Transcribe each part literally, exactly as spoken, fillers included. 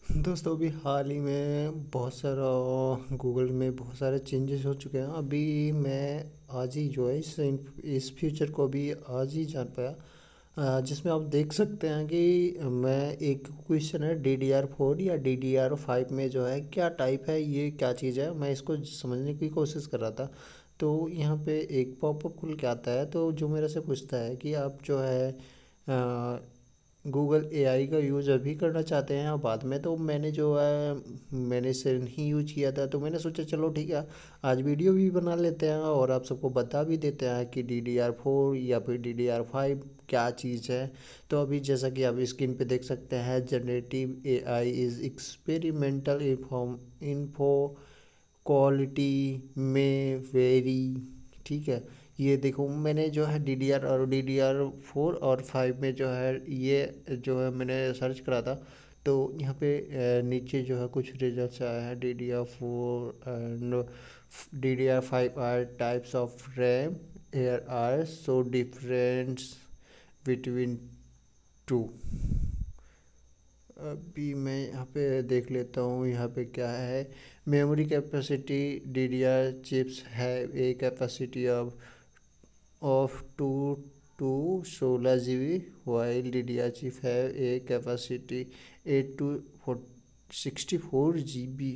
दोस्तों अभी हाल ही में बहुत सारा गूगल में बहुत सारे चेंजेस हो चुके हैं। अभी मैं आज ही जो है इस इस फीचर को भी आज ही जान पाया, अ, जिसमें आप देख सकते हैं कि मैं एक क्वेश्चन है डी डी आर फोर या डी डी आर फाइव में जो है क्या टाइप है, ये क्या चीज़ है, मैं इसको समझने की कोशिश कर रहा था। तो यहाँ पे एक पॉपअप खुल के आता है, तो जो मेरे से पूछता है कि आप जो है गूगल ए आई का यूज़ अभी करना चाहते हैं या बाद में। तो मैंने जो है मैंने इसे नहीं यूज किया था, तो मैंने सोचा चलो ठीक है, आज वीडियो भी बना लेते हैं और आप सबको बता भी देते हैं कि डी डी आर फोर या फिर डी डी आर फाइव क्या चीज़ है। तो अभी जैसा कि आप स्क्रीन पे देख सकते हैं, generative A I is experimental inform info quality में वेरी, ठीक है। ये देखो मैंने जो है डी डी आर और डी डी आर फोर और फाइव में जो है ये जो है मैंने सर्च करा था। तो यहाँ पे अ, नीचे जो है कुछ रिजल्ट्स आया है। D D R four and D D R five are types of RAM, are are so difference between two. अभी मैं यहाँ पे देख लेता हूँ यहाँ पे क्या है। Memory capacity D D R chips है a capacity of of two two सोलह G B, while D D R chip है a capacity at two sixty four G B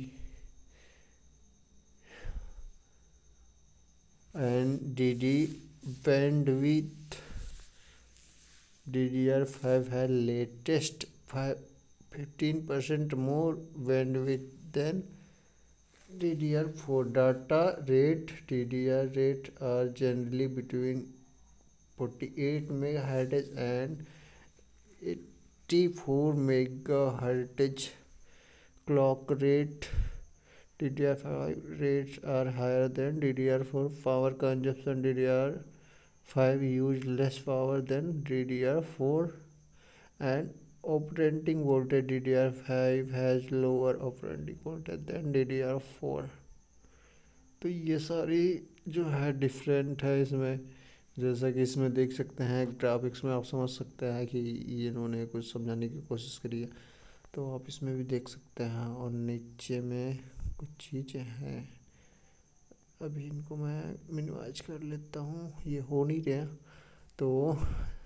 and D D bandwidth D D R five है latest five fifteen percent more bandwidth than D D R four. Data rate D D R rate are generally between forty eight megahertz and eighty-four megahertz clock rate. D D R five rates are higher than D D R four. Power consumption D D R five use less power than D D R four and operating voltage D D R five has lower operating voltage than D D R four. तो ये सारी जो है different है इसमें। जैसा कि इसमें देख सकते हैं ग्राफिक्स में आप समझ सकते हैं कि ये इन्होंने कुछ समझाने की कोशिश करी है, तो आप इसमें भी देख सकते हैं। और नीचे में कुछ चीज़ें हैं, अभी इनको मैं मिनिमाइज कर लेता हूँ, ये हो नहीं रहा। तो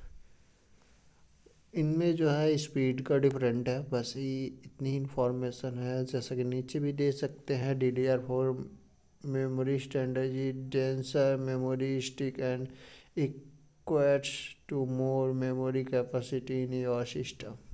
इनमें जो है स्पीड का डिफरेंट है, बस ये इतनी इन्फॉर्मेशन है। जैसा कि नीचे भी दे सकते हैं D D R four memory standard is denser memory stick and equates to more memory capacity in your system.